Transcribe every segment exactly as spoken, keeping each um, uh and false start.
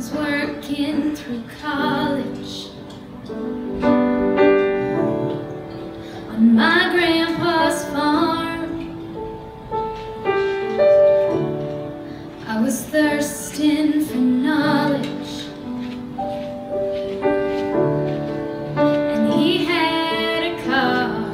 was working through college on my grandpa's farm. I was thirsting for knowledge, and he had a car.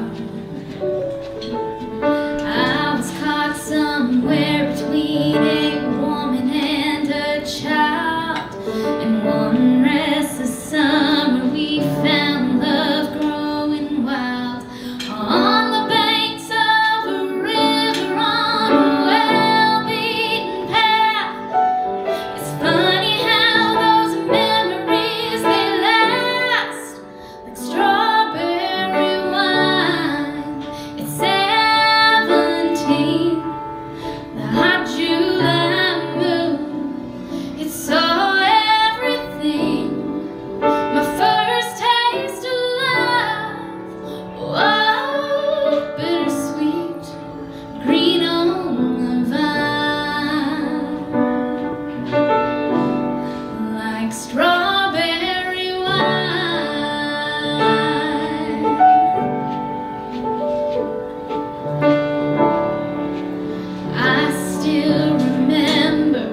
I was caught somewhere between a woman and a child, and one restless summer we found love growing wild on the banks of a river on a well-beaten path. It's funny how those memories, they last like strawberry wine. It's seventeen, the hot July moon. It saw everything, my first taste of love. Oh, bittersweet, green on the vine, like strawberry wine. I still remember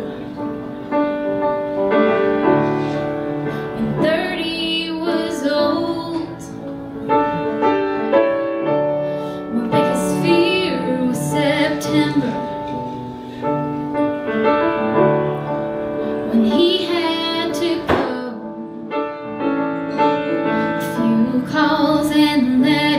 when thirty was old. My biggest fear was September, when he had to go. A few calls and letters